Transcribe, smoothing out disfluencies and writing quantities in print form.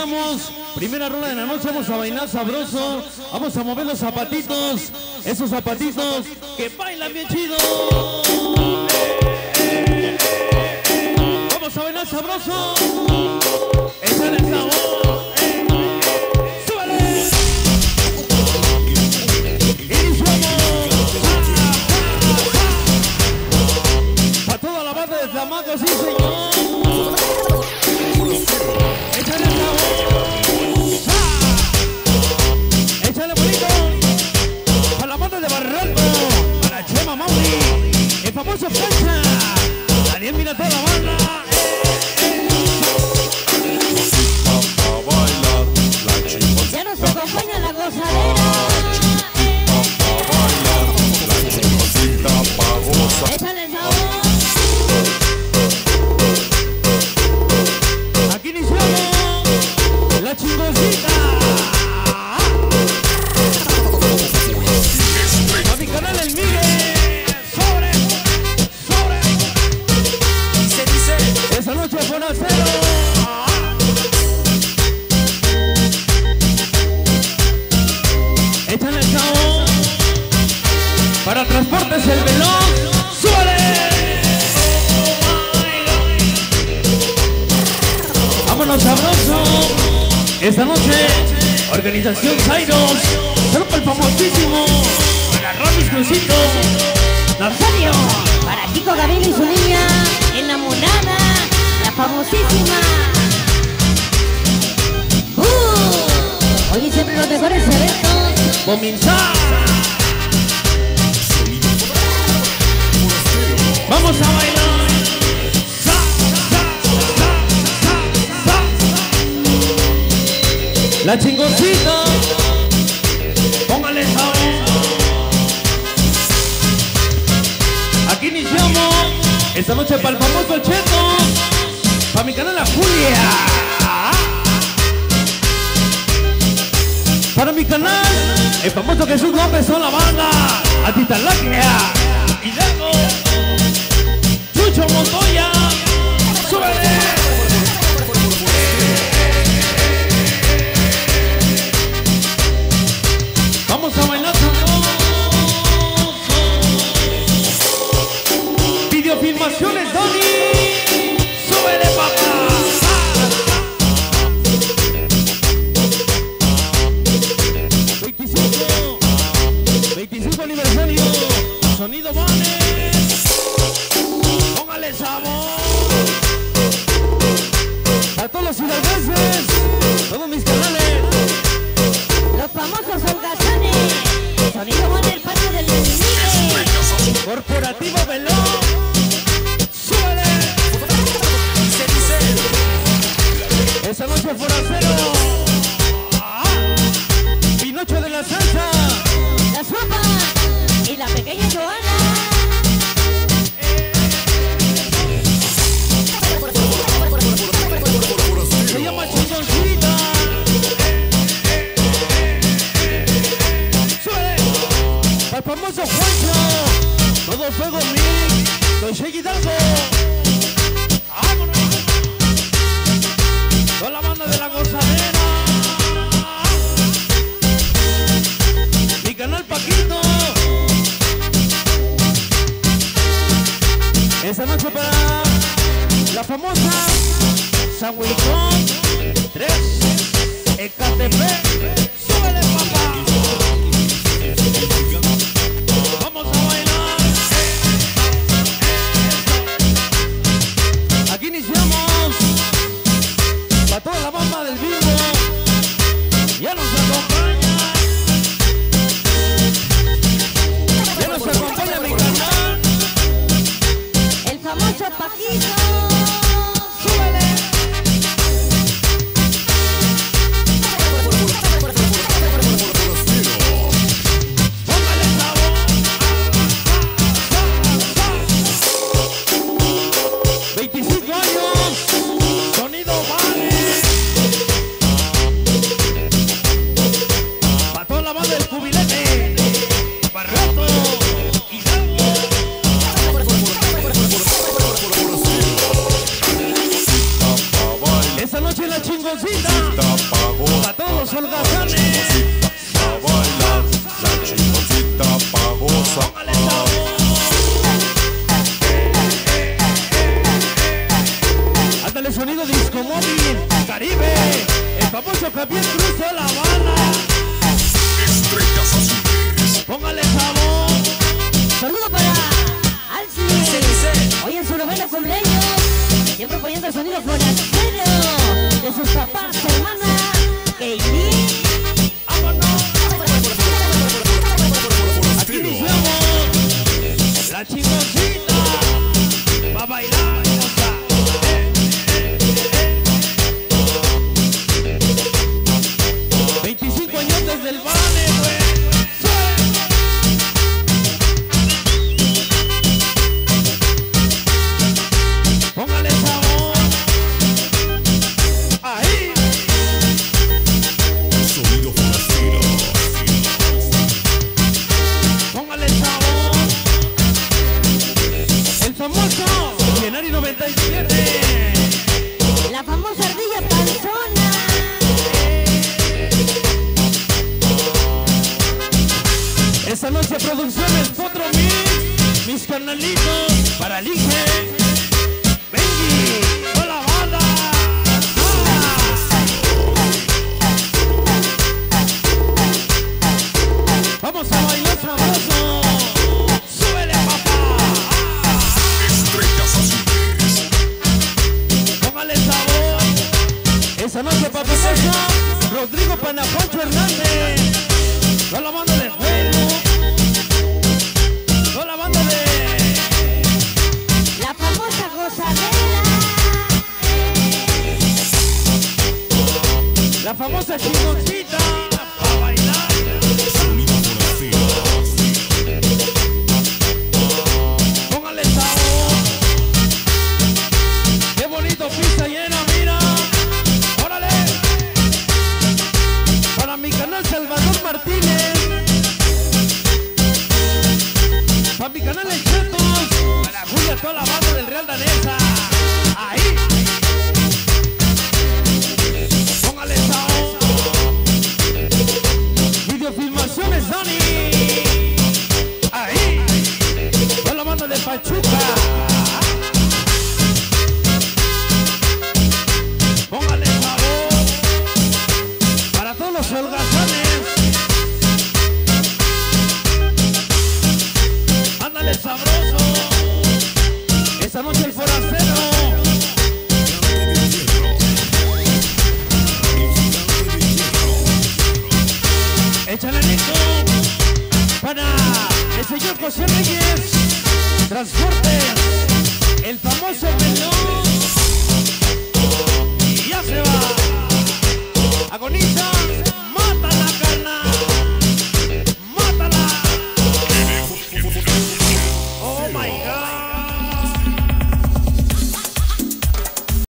iniciamos. Primera rola de la noche, vamos a bailar sabroso. Vamos a mover los zapatitos. Esos zapatitos que bailan bien chido. Vamos a bailar sabroso. Échale el sabor. Súbele. Iniciamos. Para toda la banda de Flamaco, sí señor. Échale el sabor. Échale bonito. Para la banda de Barranco. Para Chema Mauri. El famoso Fecha. Daniel, mira toda la banda. Ya nos acompaña la gozadera. Échale el sabor. Aquí iniciamos la chingoncita. A mi canal El Miguel. Sobre. Se dice. Esa noche fue un acero. Échale el sabor. Para transportes el veloz. ¡Súbale! Vámonos sabroso. Esta noche, organización Zairos. Solo para el famosísimo. Para Ramis Crucito. Rosario, para Kiko Gabriel y su niña enamorada, la famosísima. Hoy siempre los mejores eventos. Comenzar. Vamos a bailar. La chingoncita. Póngale sabor. Aquí iniciamos esta noche para el famoso Cheto. Para mi canal La Julia. Para mi canal el famoso Jesús López son la banda. Atitalaquia. Hidalgo. Chucho Montoya. ¡Súbele! Vamos a bailar sabroso. Videofilmaciones Doni. ¡Súbele, papá! 25 aniversario. Sonido Bones. Póngale sabor. A todos los hidalguenses, todos mis canales. Los famosos holgazanes. Sonido bueno del patio del Miguel. Corporativo Veloz. ¡Súbele! Esa noche forastero. Pinocho de la salsa. La sopa y la pequeña Joana. Se llama Chingoncita. ¡Súbele! Para el famoso Juancho. Todo fuego mil. Don Che Hidalgo. ¡Vámonos! Con la banda de la gozadera. Mi canal Paquito. Esa noche para la famosa San Huicón 3 Ecatepec. ¡Súbele, papá! Vamos a bailar. Aquí iniciamos para toda la banda del vivo. Ya nos acompaña. Ya nos acompaña mi canal. El famoso Paquito. ¡Súbele! Esta noche producciones Potro Mix, mis carnalitos, para el Inge, Benji, con la banda. Vamos a bailar sabroso. Súbele, papá. Estrellas azules. Póngale sabor. Esa noche, papá, Rodrigo Panaponcho Hernández. Con la banda de fuego. Con la banda de... La famosa gozadera. La famosa chingoncita. Para bailar. Sonido por Póngale sabor. Qué bonito, pista llena, mira. Órale. Para mi canal Salvador Martínez. Para mi canal El Chetos. Para Julia, toda la banda del Real Danesa. Ahí. Póngale sabor. Videofilmaciones Dani. Ahí. Toda la banda de Pachuca. Póngale sabor. Para todos los holgazanes. Ándale sabroso. Esta noche el forastero. Échale rico. Para el señor José Reyes. Transportes. El famoso melón. Y ya se va. Agoniza.